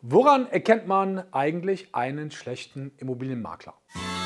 Woran erkennt man eigentlich einen schlechten Immobilienmakler?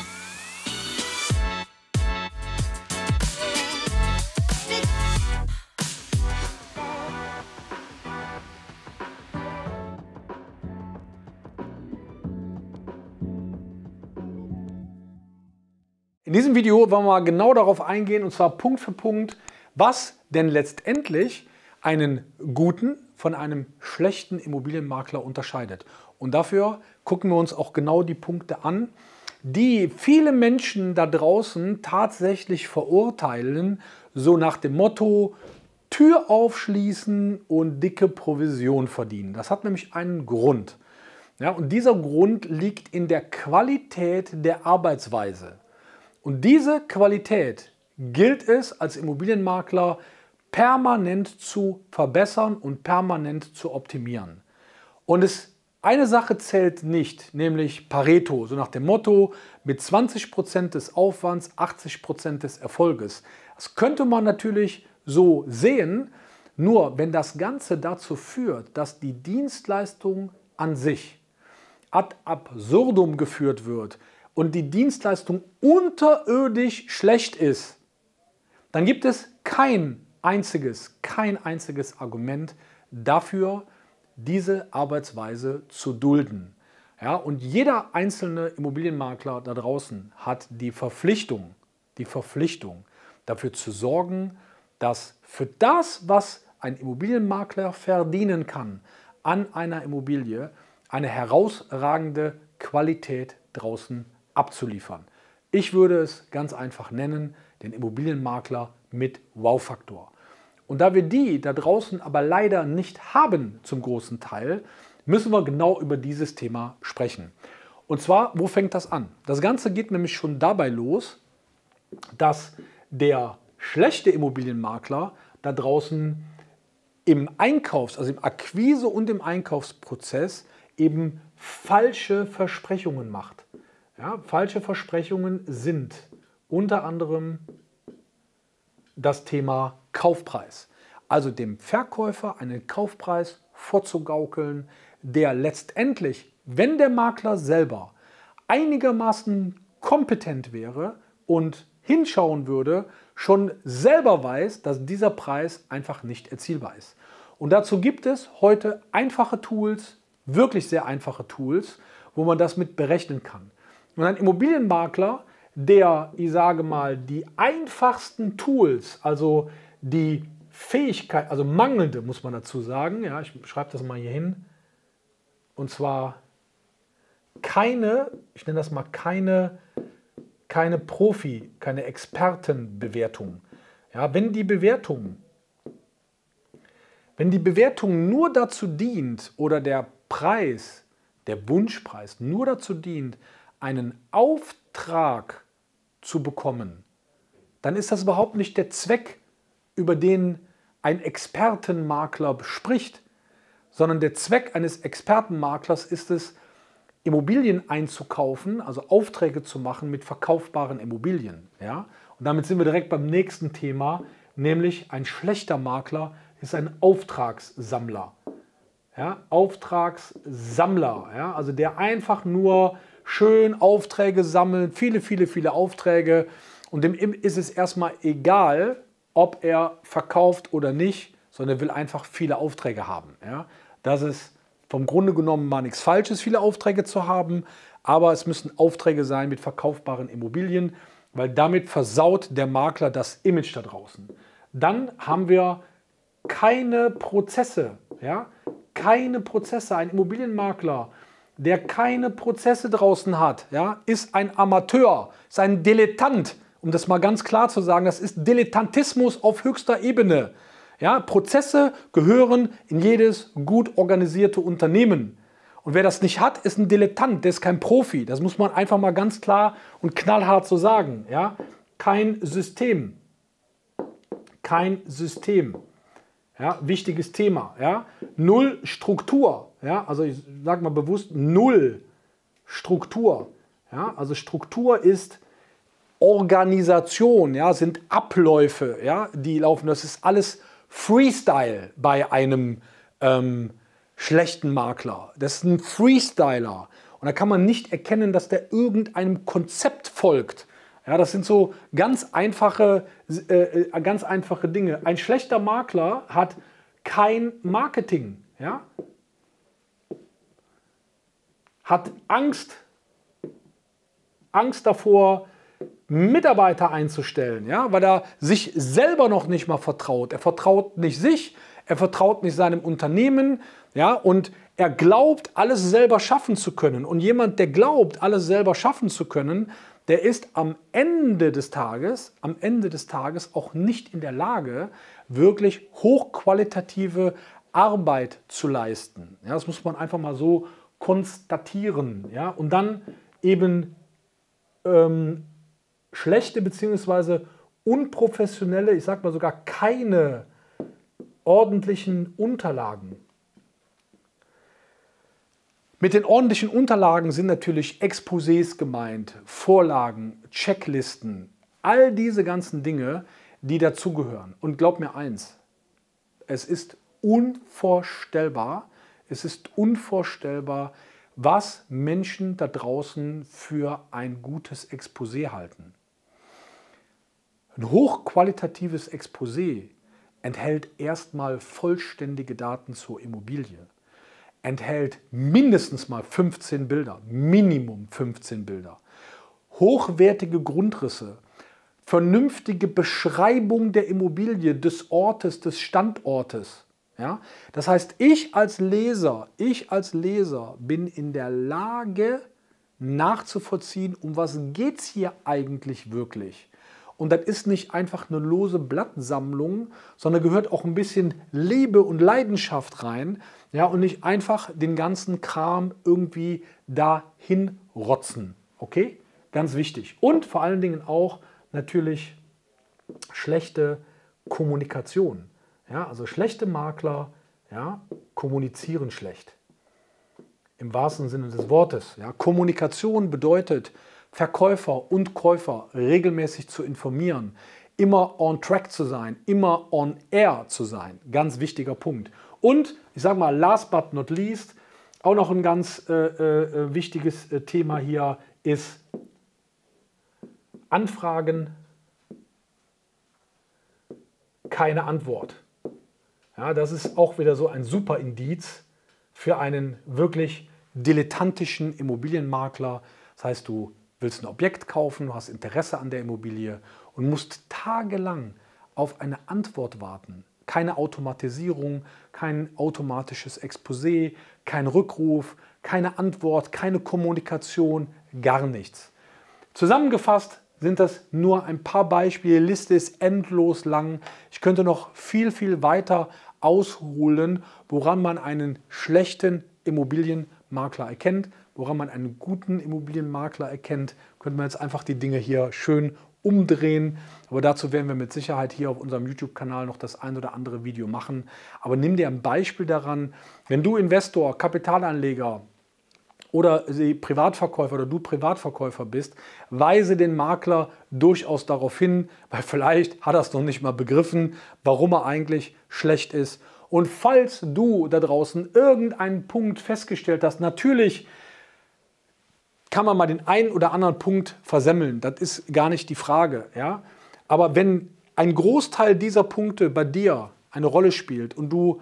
In diesem Video wollen wir mal genau darauf eingehen, und zwar Punkt für Punkt, was denn letztendlich einen guten von einem schlechten Immobilienmakler unterscheidet. Und dafür gucken wir uns auch genau die Punkte an, die viele Menschen da draußen tatsächlich verurteilen, so nach dem Motto, Tür aufschließen und dicke Provision verdienen. Das hat nämlich einen Grund. Ja, und dieser Grund liegt in der Qualität der Arbeitsweise. Und diese Qualität gilt es als Immobilienmakler permanent zu verbessern und permanent zu optimieren. Und eine Sache zählt nicht, nämlich Pareto, so nach dem Motto, mit 20% des Aufwands 80% des Erfolges. Das könnte man natürlich so sehen, nur wenn das Ganze dazu führt, dass die Dienstleistung an sich ad absurdum geführt wird und die Dienstleistung unterirdisch schlecht ist, dann gibt es kein einziges Argument dafür, diese Arbeitsweise zu dulden. Ja, und jeder einzelne Immobilienmakler da draußen hat die Verpflichtung, dafür zu sorgen, dass für das, was ein Immobilienmakler verdienen kann, an einer Immobilie eine herausragende Qualität draußen abzuliefern. Ich würde es ganz einfach nennen, den Immobilienmakler mit Wow-Faktor. Und da wir die da draußen aber leider nicht haben zum großen Teil, müssen wir genau über dieses Thema sprechen. Und zwar, wo fängt das an? Das Ganze geht nämlich schon dabei los, dass der schlechte Immobilienmakler da draußen im also im Akquise- und im Einkaufsprozess eben falsche Versprechungen macht. Ja, falsche Versprechungen sind unter anderem das Thema Kaufpreis. Also dem Verkäufer einen Kaufpreis vorzugaukeln, der letztendlich, wenn der Makler selber einigermaßen kompetent wäre und hinschauen würde, schon selber weiß, dass dieser Preis einfach nicht erzielbar ist. Und dazu gibt es heute einfache Tools, wirklich sehr einfache Tools, wo man das mit berechnen kann. Und ein Immobilienmakler, der, ich sage mal, die einfachsten Tools, also die Fähigkeit, also mangelnde, muss man dazu sagen, ja, ich schreibe das mal hier hin, und zwar keine keine Expertenbewertung. Ja, wenn die Bewertung nur dazu dient oder der Preis, der Wunschpreis nur dazu dient, einen Auftrag zu bekommen, dann ist das überhaupt nicht der Zweck, über den ein Expertenmakler spricht, sondern der Zweck eines Expertenmaklers ist es, Immobilien einzukaufen, also Aufträge zu machen mit verkaufbaren Immobilien. Ja? Und damit sind wir direkt beim nächsten Thema, nämlich ein schlechter Makler ist ein Auftragssammler. Ja? Auftragssammler, ja? Also der einfach nur schön Aufträge sammelt, viele Aufträge, und dem ist es erstmal egal, ob er verkauft oder nicht, sondern er will einfach viele Aufträge haben. Ja? Das ist vom Grunde genommen mal nichts Falsches, viele Aufträge zu haben, aber es müssen Aufträge sein mit verkaufbaren Immobilien, weil damit versaut der Makler das Image da draußen. Dann haben wir keine Prozesse. Ja? Keine Prozesse. Ein Immobilienmakler, der keine Prozesse draußen hat, ja, ist ein Amateur, ist ein Dilettant. Um das mal ganz klar zu sagen, das ist Dilettantismus auf höchster Ebene. Ja, Prozesse gehören in jedes gut organisierte Unternehmen. Und wer das nicht hat, ist ein Dilettant, der ist kein Profi. Das muss man einfach mal ganz klar und knallhart so sagen. Ja? Kein System. Kein System. Ja, wichtiges Thema. Ja? Null Struktur. Ja? Also ich sage mal bewusst, null Struktur. Ja? Also Struktur ist Organisation, ja? Sind Abläufe, ja? Die laufen. Das ist alles Freestyle bei einem schlechten Makler. Das ist ein Freestyler. Und da kann man nicht erkennen, dass der irgendeinem Konzept folgt. Ja, das sind so ganz einfache Dinge. Ein schlechter Makler hat kein Marketing. Ja? Hat Angst davor, Mitarbeiter einzustellen, ja? Weil er sich selber noch nicht mal vertraut. Er vertraut nicht sich, er vertraut nicht seinem Unternehmen, ja? Und er glaubt, alles selber schaffen zu können. Und jemand, der glaubt, alles selber schaffen zu können, der ist am Ende des Tages auch nicht in der Lage, wirklich hochqualitative Arbeit zu leisten. Ja, das muss man einfach mal so konstatieren. Ja? Und dann eben schlechte bzw. unprofessionelle, ich sage mal sogar keine ordentlichen Unterlagen. Mit den ordentlichen Unterlagen sind natürlich Exposés gemeint, Vorlagen, Checklisten, all diese ganzen Dinge, die dazugehören. Und glaub mir eins, es ist unvorstellbar, was Menschen da draußen für ein gutes Exposé halten. Ein hochqualitatives Exposé enthält erstmal vollständige Daten zur Immobilie, enthält mindestens mal 15 Bilder, Minimum 15 Bilder, hochwertige Grundrisse, vernünftige Beschreibung der Immobilie, des Ortes, des Standortes. Ja? Das heißt, ich als Leser bin in der Lage nachzuvollziehen, um was geht es hier eigentlich wirklich. Und das ist nicht einfach eine lose Blattsammlung, sondern gehört auch ein bisschen Liebe und Leidenschaft rein. Ja, und nicht einfach den ganzen Kram irgendwie dahin rotzen. Okay? Ganz wichtig. Und vor allen Dingen auch natürlich schlechte Kommunikation. Ja, also schlechte Makler, ja, kommunizieren schlecht. Im wahrsten Sinne des Wortes. Ja. Kommunikation bedeutet, Verkäufer und Käufer regelmäßig zu informieren, immer on track zu sein, immer on air zu sein. Ganz wichtiger Punkt. Und ich sage mal, last but not least, auch noch ein ganz wichtiges Thema hier ist Anfragen, keine Antwort. Ja, das ist auch wieder so ein super Indiz für einen wirklich dilettantischen Immobilienmakler. Das heißt, du willst ein Objekt kaufen, du hast Interesse an der Immobilie und musst tagelang auf eine Antwort warten. Keine Automatisierung, kein automatisches Exposé, kein Rückruf, keine Antwort, keine Kommunikation, gar nichts. Zusammengefasst sind das nur ein paar Beispiele. Die Liste ist endlos lang. Ich könnte noch viel, viel weiter ausholen, woran man einen schlechten Immobilienmakler erkennt, woran man einen guten Immobilienmakler erkennt. Könnte man jetzt einfach die Dinge hier schön umdrehen. Aber dazu werden wir mit Sicherheit hier auf unserem YouTube-Kanal noch das ein oder andere Video machen. Aber nimm dir ein Beispiel daran, wenn du Investor, Kapitalanleger oder Privatverkäufer oder du Privatverkäufer bist, weise den Makler durchaus darauf hin, weil vielleicht hat er es noch nicht mal begriffen, warum er eigentlich schlecht ist. Und falls du da draußen irgendeinen Punkt festgestellt hast, natürlich kann man mal den einen oder anderen Punkt versemmeln, das ist gar nicht die Frage. Ja? Aber wenn ein Großteil dieser Punkte bei dir eine Rolle spielt und du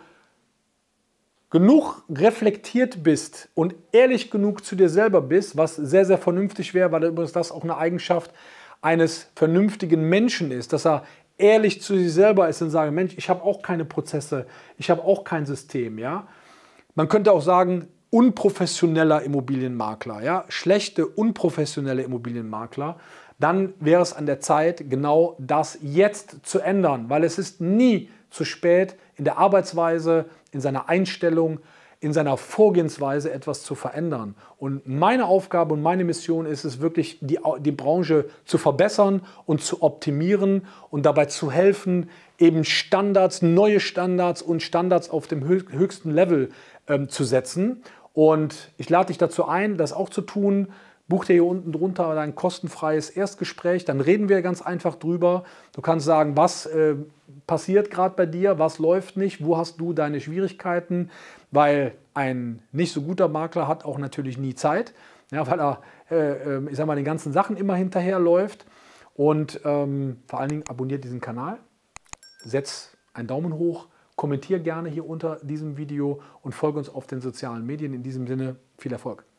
genug reflektiert bist und ehrlich genug zu dir selber bist, was sehr, sehr vernünftig wäre, weil übrigens das auch eine Eigenschaft eines vernünftigen Menschen ist, dass er ehrlich zu sich selber ist und sagt, Mensch, ich habe auch keine Prozesse, ich habe auch kein System. Ja? Man könnte auch sagen, unprofessioneller Immobilienmakler, ja? Schlechte, unprofessionelle Immobilienmakler, dann wäre es an der Zeit, genau das jetzt zu ändern, weil es ist nie zu spät, in der Arbeitsweise, in seiner Einstellung, in seiner Vorgehensweise etwas zu verändern. Und meine Aufgabe und meine Mission ist es wirklich, die Branche zu verbessern und zu optimieren und dabei zu helfen, eben Standards, neue Standards und Standards auf dem höchsten Level zu setzen. Und ich lade dich dazu ein, das auch zu tun. Buch dir hier unten drunter dein kostenfreies Erstgespräch, dann reden wir ganz einfach drüber. Du kannst sagen, was passiert gerade bei dir, was läuft nicht, wo hast du deine Schwierigkeiten, weil Ein nicht so guter Makler hat auch natürlich nie Zeit, ja, weil er, ich sag mal, den ganzen Sachen immer hinterherläuft. Und vor allen Dingen abonniert diesen Kanal, setzt einen Daumen hoch, kommentiere gerne hier unter diesem Video und folge uns auf den sozialen Medien. In diesem Sinne viel Erfolg.